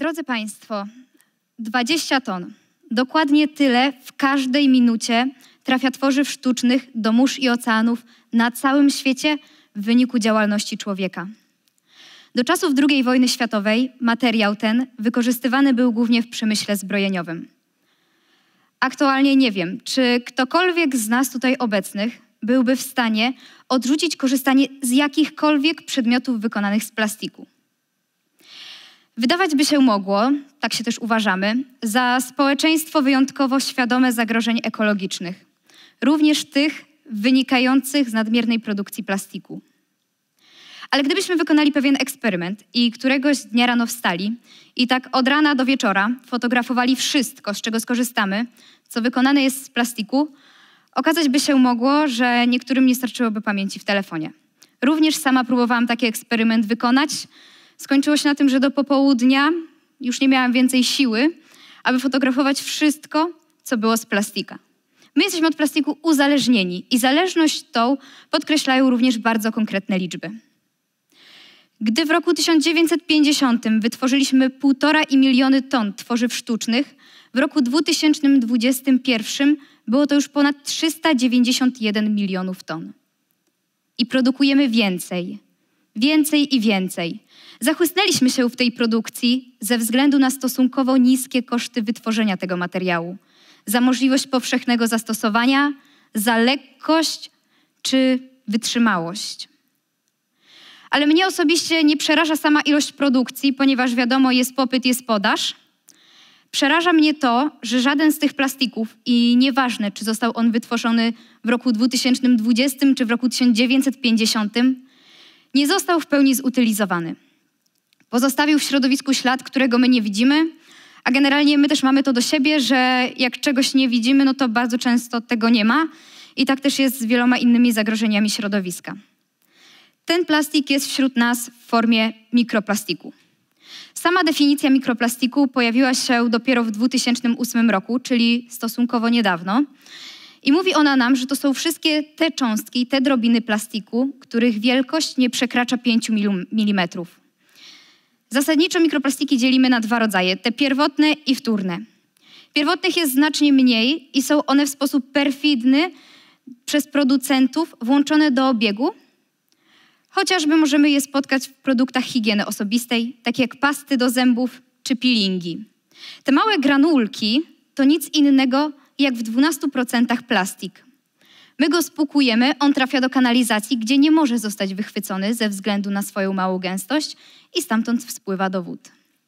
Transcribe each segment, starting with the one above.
Drodzy Państwo, 20 ton. Dokładnie tyle w każdej minucie trafia tworzyw sztucznych do mórz i oceanów na całym świecie w wyniku działalności człowieka. Do czasów II wojny światowej materiał ten wykorzystywany był głównie w przemyśle zbrojeniowym. Aktualnie nie wiem, czy ktokolwiek z nas tutaj obecnych byłby w stanie odrzucić korzystanie z jakichkolwiek przedmiotów wykonanych z plastiku. Wydawać by się mogło, tak się też uważamy, za społeczeństwo wyjątkowo świadome zagrożeń ekologicznych, również tych wynikających z nadmiernej produkcji plastiku. Ale gdybyśmy wykonali pewien eksperyment i któregoś dnia rano wstali i tak od rana do wieczora fotografowali wszystko, z czego skorzystamy, co wykonane jest z plastiku, okazać by się mogło, że niektórym nie starczyłoby pamięci w telefonie. Również sama próbowałam taki eksperyment wykonać. Skończyło się na tym, że do popołudnia już nie miałam więcej siły, aby fotografować wszystko, co było z plastika. My jesteśmy od plastiku uzależnieni i zależność tą podkreślają również bardzo konkretne liczby. Gdy w roku 1950 wytworzyliśmy 1,5 miliona ton tworzyw sztucznych, w roku 2021 było to już ponad 391 milionów ton. I produkujemy więcej, więcej i więcej. Zachłysnęliśmy się w tej produkcji ze względu na stosunkowo niskie koszty wytworzenia tego materiału, za możliwość powszechnego zastosowania, za lekkość czy wytrzymałość. Ale mnie osobiście nie przeraża sama ilość produkcji, ponieważ wiadomo, jest popyt, jest podaż. Przeraża mnie to, że żaden z tych plastików, i nieważne, czy został on wytworzony w roku 2020 czy w roku 1950, nie został w pełni zutylizowany. Pozostawił w środowisku ślad, którego my nie widzimy, a generalnie my też mamy to do siebie, że jak czegoś nie widzimy, no to bardzo często tego nie ma i tak też jest z wieloma innymi zagrożeniami środowiska. Ten plastik jest wśród nas w formie mikroplastiku. Sama definicja mikroplastiku pojawiła się dopiero w 2008 roku, czyli stosunkowo niedawno. I mówi ona nam, że to są wszystkie te cząstki, te drobiny plastiku, których wielkość nie przekracza 5 mm. Zasadniczo mikroplastiki dzielimy na dwa rodzaje, te pierwotne i wtórne. Pierwotnych jest znacznie mniej i są one w sposób perfidny przez producentów włączone do obiegu. Chociażby możemy je spotkać w produktach higieny osobistej, takie jak pasty do zębów czy peelingi. Te małe granulki to nic innego jak w 12% plastik. My go spłukujemy, on trafia do kanalizacji, gdzie nie może zostać wychwycony ze względu na swoją małą gęstość i stamtąd spływa do wód.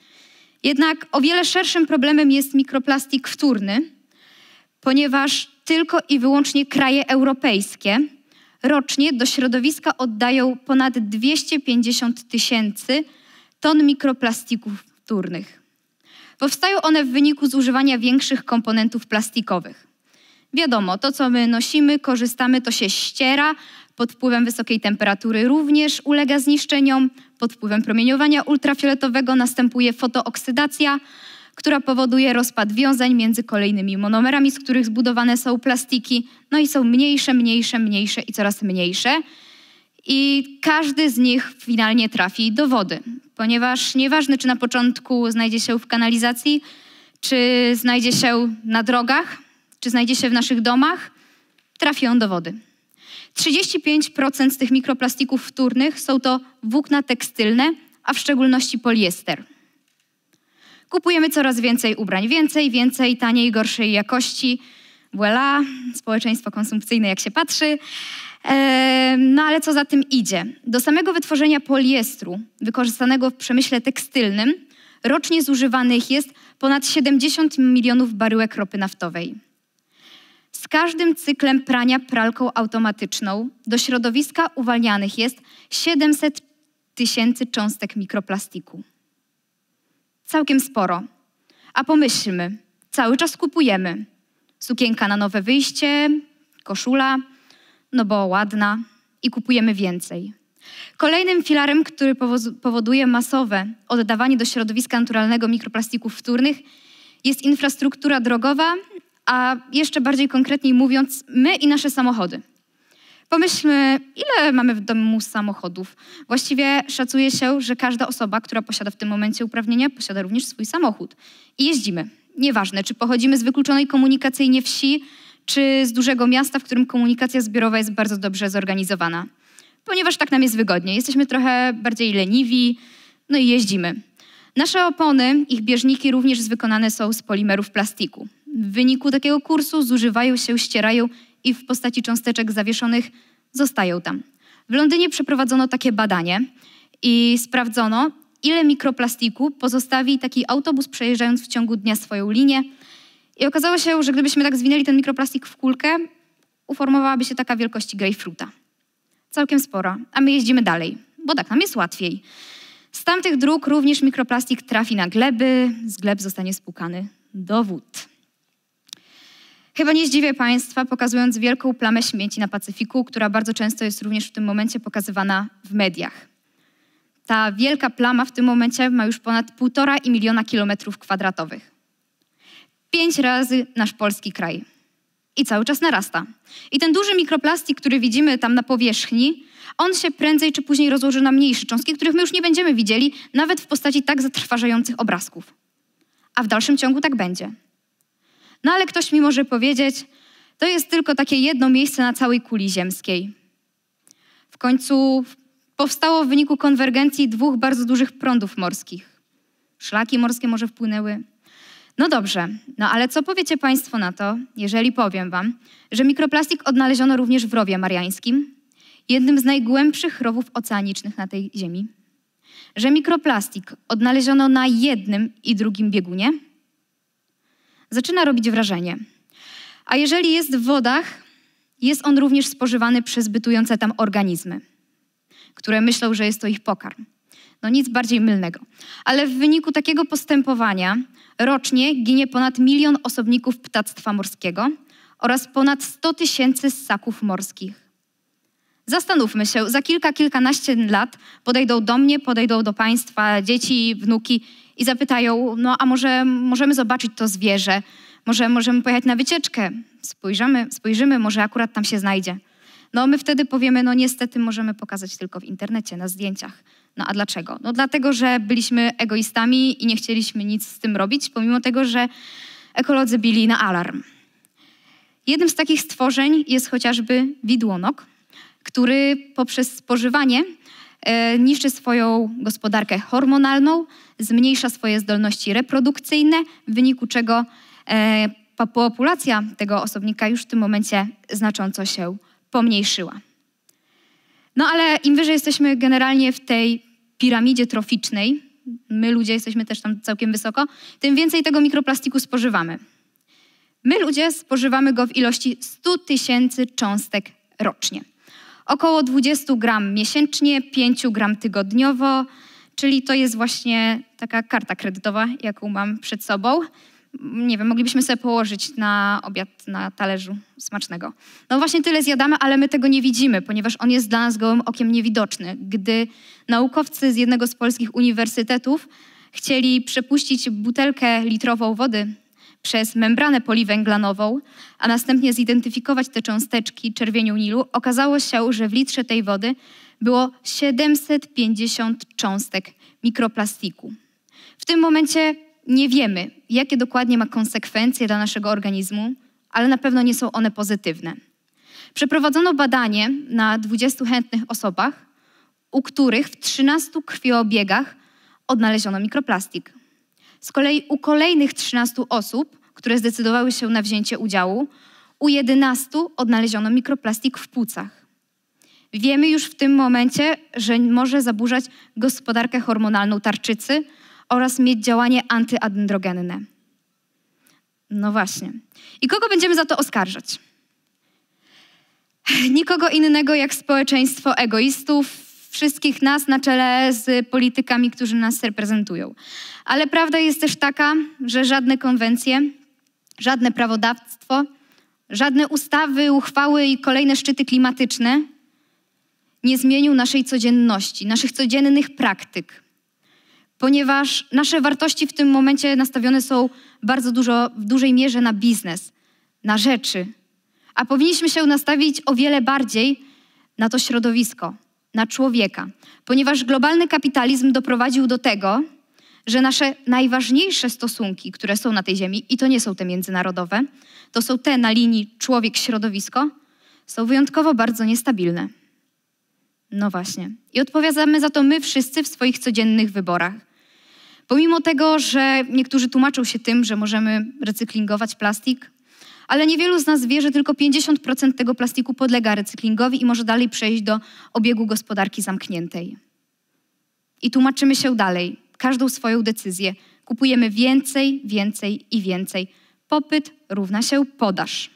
Jednak o wiele szerszym problemem jest mikroplastik wtórny, ponieważ tylko i wyłącznie kraje europejskie rocznie do środowiska oddają ponad 250 000 ton mikroplastików wtórnych. Powstają one w wyniku zużywania większych komponentów plastikowych. Wiadomo, to co my nosimy, korzystamy, to się ściera, pod wpływem wysokiej temperatury również ulega zniszczeniom, pod wpływem promieniowania ultrafioletowego następuje fotooksydacja, która powoduje rozpad wiązań między kolejnymi monomerami, z których zbudowane są plastiki, no i są mniejsze, mniejsze, mniejsze i coraz mniejsze. I każdy z nich finalnie trafi do wody, ponieważ nieważne, czy na początku znajdzie się w kanalizacji, czy znajdzie się na drogach, czy znajdzie się w naszych domach, trafi on do wody. 35% z tych mikroplastików wtórnych są to włókna tekstylne, a w szczególności poliester. Kupujemy coraz więcej ubrań, więcej, taniej, gorszej jakości. Voilà, społeczeństwo konsumpcyjne jak się patrzy. No ale co za tym idzie? Do samego wytworzenia poliestru wykorzystanego w przemyśle tekstylnym rocznie zużywanych jest ponad 70 milionów baryłek ropy naftowej. Z każdym cyklem prania pralką automatyczną do środowiska uwalnianych jest 700 000 cząstek mikroplastiku. Całkiem sporo. A pomyślmy, cały czas kupujemy. Sukienka na nowe wyjście, koszula, no bo ładna i kupujemy więcej. Kolejnym filarem, który powoduje masowe oddawanie do środowiska naturalnego mikroplastików wtórnych jest infrastruktura drogowa, a jeszcze bardziej konkretniej mówiąc, my i nasze samochody. Pomyślmy, ile mamy w domu samochodów. Właściwie szacuje się, że każda osoba, która posiada w tym momencie uprawnienia, posiada również swój samochód. I jeździmy. Nieważne, czy pochodzimy z wykluczonej komunikacyjnie wsi, czy z dużego miasta, w którym komunikacja zbiorowa jest bardzo dobrze zorganizowana. Ponieważ tak nam jest wygodniej. Jesteśmy trochę bardziej leniwi, no i jeździmy. Nasze opony, ich bieżniki również wykonane są z polimerów plastiku. W wyniku takiego kursu zużywają się, ścierają i w postaci cząsteczek zawieszonych zostają tam. W Londynie przeprowadzono takie badanie i sprawdzono, ile mikroplastiku pozostawi taki autobus przejeżdżając w ciągu dnia swoją linię. I okazało się, że gdybyśmy tak zwinęli ten mikroplastik w kulkę, uformowałaby się taka wielkości grejpfruta. Całkiem spora, a my jeździmy dalej, bo tak nam jest łatwiej. Z tamtych dróg również mikroplastik trafi na gleby, z gleb zostanie spłukany do wód. Chyba nie zdziwię Państwa, pokazując wielką plamę śmieci na Pacyfiku, która bardzo często jest również w tym momencie pokazywana w mediach. Ta wielka plama w tym momencie ma już ponad 1,5 miliona kilometrów kwadratowych. 5 razy nasz polski kraj. I cały czas narasta. I ten duży mikroplastik, który widzimy tam na powierzchni, on się prędzej czy później rozłoży na mniejsze cząstki, których my już nie będziemy widzieli, nawet w postaci tak zatrważających obrazków. A w dalszym ciągu tak będzie. No ale ktoś mi może powiedzieć, to jest tylko takie jedno miejsce na całej kuli ziemskiej. W końcu powstało w wyniku konwergencji 2 bardzo dużych prądów morskich. Szlaki morskie może wpłynęły. No dobrze, no ale co powiecie Państwo na to, jeżeli powiem Wam, że mikroplastik odnaleziono również w Rowie Mariańskim, jednym z najgłębszych rowów oceanicznych na tej ziemi? Że mikroplastik odnaleziono na jednym i drugim biegunie? Zaczyna robić wrażenie. A jeżeli jest w wodach, jest on również spożywany przez bytujące tam organizmy, które myślą, że jest to ich pokarm. No nic bardziej mylnego. Ale w wyniku takiego postępowania rocznie ginie ponad 1 milion osobników ptactwa morskiego oraz ponad 100 000 ssaków morskich. Zastanówmy się, za kilkanaście lat podejdą do mnie, podejdą do Państwa dzieci, wnuki i zapytają, no a może możemy zobaczyć to zwierzę, może możemy pojechać na wycieczkę, spojrzymy, może akurat tam się znajdzie. No my wtedy powiemy, no niestety możemy pokazać tylko w internecie, na zdjęciach. No a dlaczego? No dlatego, że byliśmy egoistami i nie chcieliśmy nic z tym robić, pomimo tego, że ekolodzy bili na alarm. Jednym z takich stworzeń jest chociażby widłonok, który poprzez spożywanie niszczy swoją gospodarkę hormonalną, zmniejsza swoje zdolności reprodukcyjne, w wyniku czego populacja tego osobnika już w tym momencie znacząco się pomniejszyła. No ale im wyżej jesteśmy generalnie w tej piramidzie troficznej, my ludzie jesteśmy też tam całkiem wysoko, tym więcej tego mikroplastiku spożywamy. My ludzie spożywamy go w ilości 100 000 cząstek rocznie. Około 20 gram miesięcznie, 5 gram tygodniowo, czyli to jest właśnie taka karta kredytowa, jaką mam przed sobą. Nie wiem, moglibyśmy sobie położyć na obiad na talerzu smacznego. No właśnie tyle zjadamy, ale my tego nie widzimy, ponieważ on jest dla nas gołym okiem niewidoczny. Gdy naukowcy z jednego z polskich uniwersytetów chcieli przepuścić butelkę litrową wody przez membranę poliwęglanową, a następnie zidentyfikować te cząsteczki czerwienią Nilu, okazało się, że w litrze tej wody było 750 cząstek mikroplastiku. W tym momencie nie wiemy, jakie dokładnie ma konsekwencje dla naszego organizmu, ale na pewno nie są one pozytywne. Przeprowadzono badanie na 20 chętnych osobach, u których w 13 krwiobiegach odnaleziono mikroplastik. Z kolei u kolejnych 13 osób, które zdecydowały się na wzięcie udziału, u 11 odnaleziono mikroplastik w płucach. Wiemy już w tym momencie, że może zaburzać gospodarkę hormonalną tarczycy oraz mieć działanie antyandrogenne. No właśnie. I kogo będziemy za to oskarżać? Nikogo innego jak społeczeństwo egoistów, wszystkich nas na czele z politykami, którzy nas reprezentują. Ale prawda jest też taka, że żadne konwencje, żadne prawodawstwo, żadne ustawy, uchwały i kolejne szczyty klimatyczne nie zmienią naszej codzienności, naszych codziennych praktyk. Ponieważ nasze wartości w tym momencie nastawione są w dużej mierze na biznes, na rzeczy. A powinniśmy się nastawić o wiele bardziej na to środowisko, na człowieka, ponieważ globalny kapitalizm doprowadził do tego, że nasze najważniejsze stosunki, które są na tej ziemi, i to nie są te międzynarodowe, to są te na linii człowiek-środowisko, są wyjątkowo bardzo niestabilne. No właśnie. I odpowiadamy za to my wszyscy w swoich codziennych wyborach. Pomimo tego, że niektórzy tłumaczą się tym, że możemy recyklingować plastik, ale niewielu z nas wie, że tylko 50% tego plastiku podlega recyklingowi i może dalej przejść do obiegu gospodarki zamkniętej. I tłumaczymy się dalej, każdą swoją decyzję. Kupujemy więcej, więcej i więcej. Popyt równa się podaż.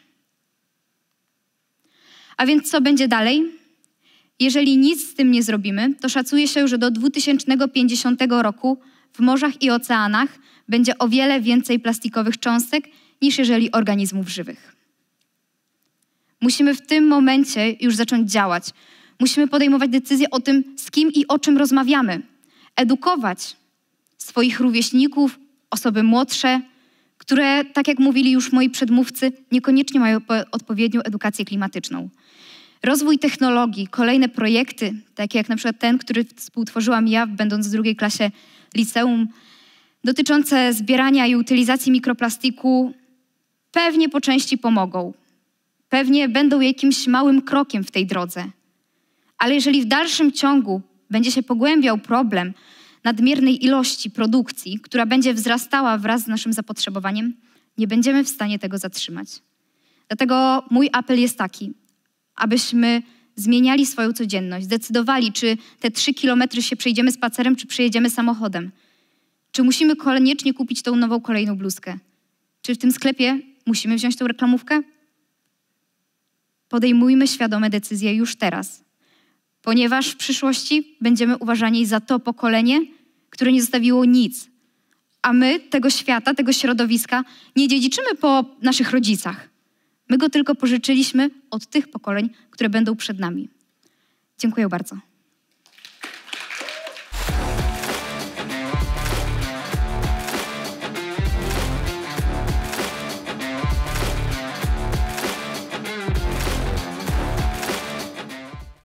A więc co będzie dalej? Jeżeli nic z tym nie zrobimy, to szacuje się, że do 2050 roku w morzach i oceanach będzie o wiele więcej plastikowych cząstek niż jeżeli organizmów żywych. Musimy w tym momencie już zacząć działać. Musimy podejmować decyzje o tym, z kim i o czym rozmawiamy. Edukować swoich rówieśników, osoby młodsze, które, tak jak mówili już moi przedmówcy, niekoniecznie mają odpowiednią edukację klimatyczną. Rozwój technologii, kolejne projekty, takie jak na przykład ten, który współtworzyłam ja, będąc w drugiej klasie liceum, dotyczące zbierania i utylizacji mikroplastiku, pewnie po części pomogą. Pewnie będą jakimś małym krokiem w tej drodze. Ale jeżeli w dalszym ciągu będzie się pogłębiał problem nadmiernej ilości produkcji, która będzie wzrastała wraz z naszym zapotrzebowaniem, nie będziemy w stanie tego zatrzymać. Dlatego mój apel jest taki, abyśmy zmieniali swoją codzienność, zdecydowali, czy te 3 kilometry się przejdziemy spacerem, czy przejedziemy samochodem. Czy musimy koniecznie kupić tą nową kolejną bluzkę? Czy w tym sklepie musimy wziąć tą reklamówkę? Podejmujmy świadome decyzje już teraz, ponieważ w przyszłości będziemy uważani za to pokolenie, które nie zostawiło nic. A my tego świata, tego środowiska nie dziedziczymy po naszych rodzicach. My go tylko pożyczyliśmy od tych pokoleń, które będą przed nami. Dziękuję bardzo.